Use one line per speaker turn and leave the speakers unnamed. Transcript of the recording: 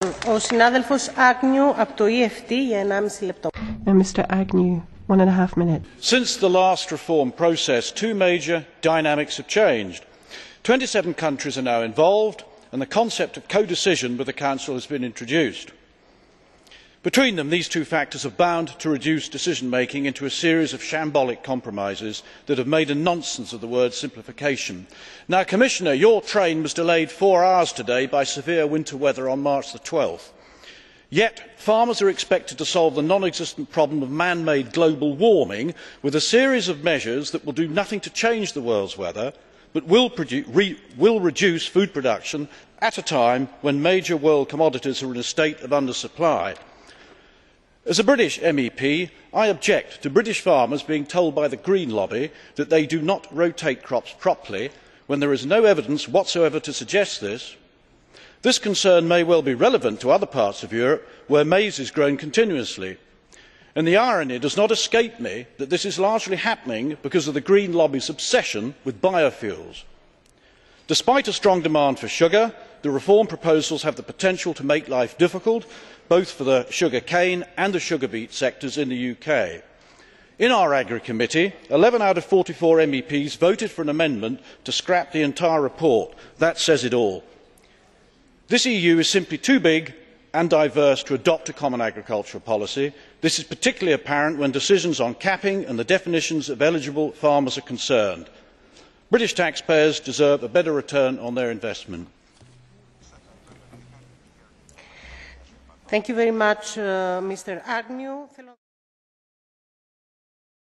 Ο συνάδελφος Agnew από το EFT για 1,5 λεπτό.
Mr. Agnew, 1.5 minutes.
Since the last reform process, two major dynamics have changed. 27 countries are now involved, and the concept of codecision with the Council has been introduced. Between them, these two factors are bound to reduce decision making into a series of shambolic compromises that have made a nonsense of the word simplification. Now, Commissioner, your train was delayed 4 hours today by severe winter weather on March the 12th. Yet farmers are expected to solve the non existent problem of man made global warming with a series of measures that will do nothing to change the world's weather, but will reduce food production at a time when major world commodities are in a state of undersupply. As a British MEP, I object to British farmers being told by the Green lobby that they do not rotate crops properly when there is no evidence whatsoever to suggest this. This concern may well be relevant to other parts of Europe where maize is grown continuously. And the irony does not escape me that this is largely happening because of the Green lobby's obsession with biofuels. Despite a strong demand for sugar, the reform proposals have the potential to make life difficult both for the sugar cane and the sugar beet sectors in the UK. In our Agri Committee, 11 out of 44 MEPs voted for an amendment to scrap the entire report. That says it all. This EU is simply too big and diverse to adopt a common agricultural policy. This is particularly apparent when decisions on capping and the definitions of eligible farmers are concerned. British taxpayers deserve a better return on their investment.
Thank you very much, Mr. Agnew.